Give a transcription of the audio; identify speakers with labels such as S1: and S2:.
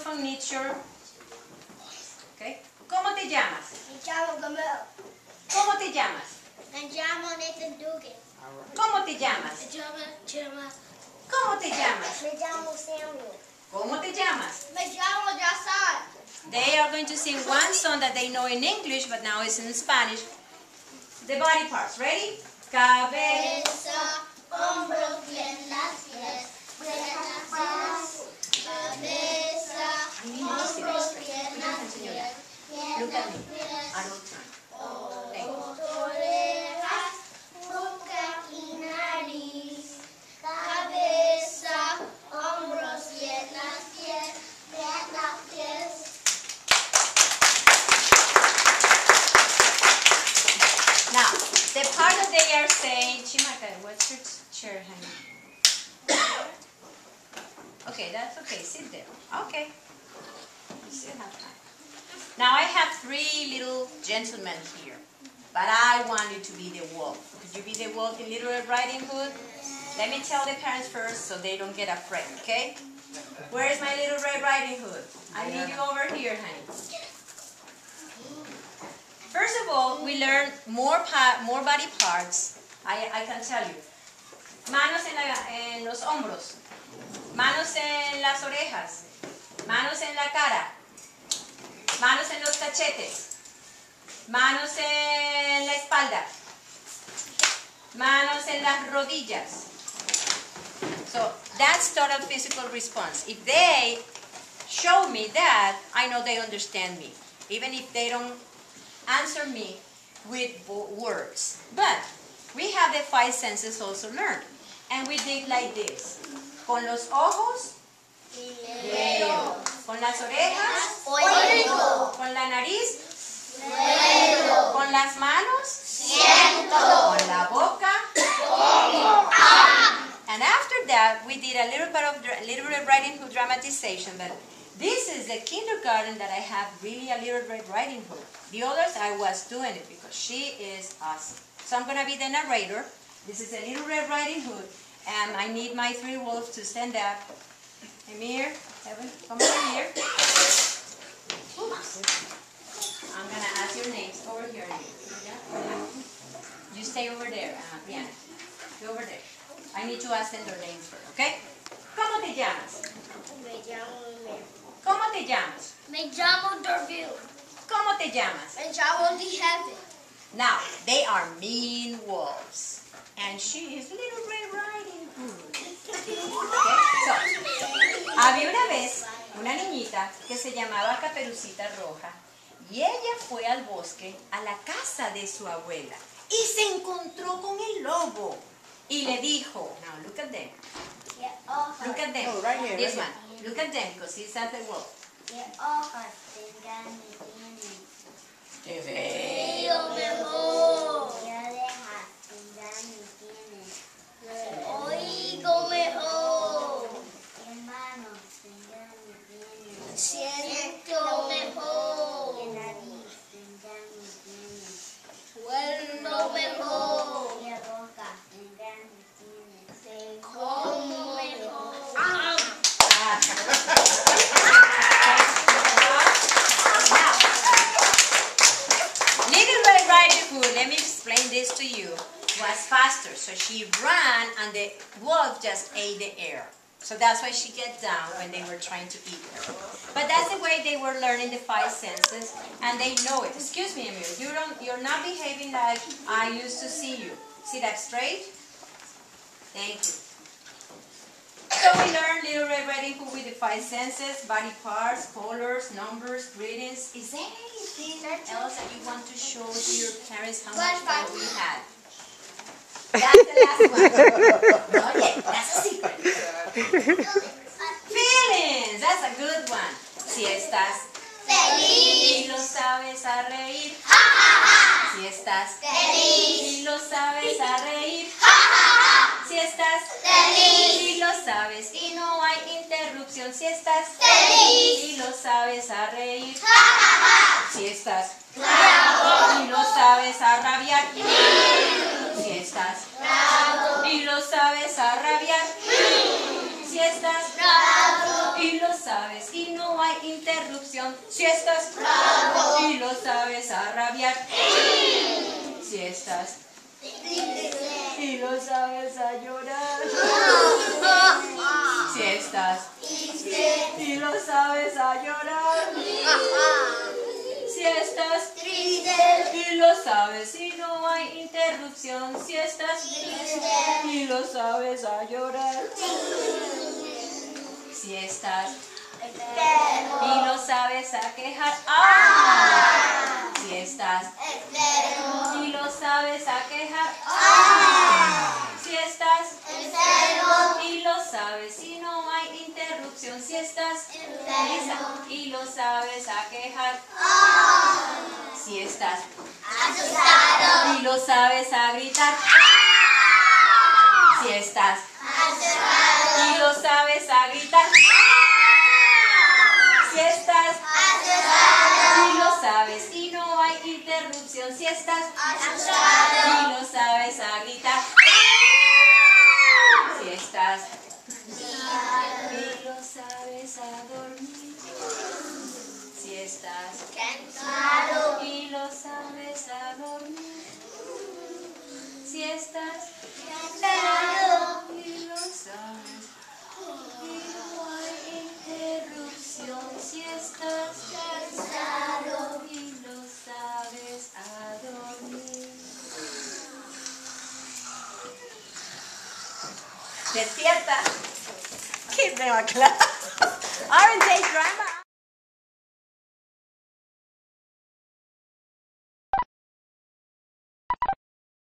S1: microphone needs your... Okay. ¿Cómo te llamas?
S2: Me llamo Gamel.
S1: ¿Cómo te llamas?
S2: Me llamo Nathan Dugan.
S1: ¿Cómo te llamas?
S2: Me llamo Jeremiah.
S1: ¿Cómo te llamas?
S2: Me llamo Samuel.
S1: ¿Cómo te llamas?
S2: Me llamo Jason.
S1: They are going to sing one song that they know in English, but now it's in Spanish. The body parts. Ready? Cabeza,
S2: hombros, piernas, pies, cabeza, hombros, piernas, pies,
S1: look at me. I don't turn. Thank you.
S2: orejas, boca y nariz, cabeza, hombros, piernas, pies, pies.
S1: Now, the part that they are saying, Chimaka, what's your chair, honey? Okay, that's okay. Sit there. Okay. You still have time. Now I have three little gentlemen here, but I want you to be the wolf. Could you be the wolf in Little Red Riding Hood? Let me tell the parents first so they don't get afraid, okay? Where is my Little Red Riding Hood? I need you over here, honey. First of all, we learn more body parts. I can tell you. Manos en los hombros. Manos en las orejas. Manos en la cara. Manos en los cachetes. Manos en la espalda. Manos en las rodillas. So that's total physical response. If they show me that, I know they understand me. Even if they don't answer me with words. But we have the five senses also learned. And we did like this. Con los ojos, veo. Con las orejas,
S2: Oigo.
S1: con la nariz,
S2: Veo.
S1: con las manos,
S2: Siento.
S1: con la boca.
S2: Como.
S1: And after that, we did a little bit of Little Red Riding Hood dramatization. But this is the kindergarten that I have really a Little Red Riding Hood. The others, I was doing it because she is awesome. So I'm going to be the narrator. This is a Little Red Riding Hood. And I need my three wolves to stand up. Emir, Evan, come over here. Oops. I'm going to ask your names over here. You stay over there, Diana. Go over there. I need to ask them their names first, okay? ¿Cómo te llamas?
S2: Me llamo Mel.
S1: ¿Cómo te llamas?
S2: Me llamo Darville.
S1: ¿Cómo te llamas?
S2: Me llamo The Heaven.
S1: Now, they are mean wolves. And she is Little Red Riding Hood. Okay? So, había una vez una niñita que se llamaba Caperucita Roja y ella fue al bosque a la casa de su abuela y se encontró con el lobo y le dijo, now look at them, look at them,
S3: Oh, right here,
S1: this
S3: right
S1: one, look at them because he's at the wolf.
S2: ¿Qué hojas tengan y
S1: Qué
S2: tienen?
S1: bello.
S2: Yo mejor. ¿Qué orejas tengan y tienen? Oigo mejor. ¿Qué manos tengan y tienen? Siento mejor. ¿Qué nariz tengan y tienen? Sueldo mejor. ¿Qué boca tengan y tienen? Como mejor.
S1: Little Red Riding Hood, let me explain this to you, was faster. So she ran and the wolf just ate the air. So that's why she get down when they were trying to eat her. But that's the way they were learning the five senses and they know it. Excuse me, Emil, you're not behaving like I used to see you. Sit up straight. Thank you. So we learned Little Red Riding Hood with the five senses, body parts, colors, numbers, greetings. Is there anything else that you want to show to your parents how much fun we had? That's the last one. Not yet. That's a secret. Feelings. That's a good one. Si estás
S2: Feliz.
S1: y lo sabes a reír.
S2: Ja, ja, ja.
S1: Si estás
S2: Feliz.
S1: y lo sabes a reír.
S2: Ja, ja, ja.
S1: Si estás
S2: Feliz.
S1: y lo sabes y no hay interrupción. Si estás
S2: Feliz.
S1: y lo sabes a reír.
S2: Ja, ja, ja.
S1: Si estás
S2: Bravo.
S1: y lo sabes a rabiar. Si estás
S2: Bravo.
S1: y lo sabes a rabiar. Si estás
S2: Bravo.
S1: y lo sabes y no hay interrupción si estás y lo sabes a rabiar. Si estás y lo sabes a llorar. Si estás y lo sabes a llorar. Si estás
S2: Triste.
S1: y lo sabes y no hay interrupción. Si estás y lo sabes a llorar. Si estás y lo sabes a quejar. ¡Ah! Si estás y lo sabes a quejar. ¡Ah! Si estás y lo sabes y no hay interrupción. Si estás y lo sabes a quejar. Si estás
S2: Asustado.
S1: y lo sabes a gritar. Si estás
S2: Asustado.
S1: y lo sabes a gritar. Si estás y lo sabes y no hay interrupción. Si estás y lo sabes a gritar. Si estás y lo sabes a dormir. Si estás
S2: Cansado.
S1: y lo sabes a dormir. Si estás
S2: Cansado.
S1: y lo sabes y no hay interrupción. Si estás
S2: Cansado.
S1: y lo sabes a dormir. Despierta. Keep them a class. Orange drama.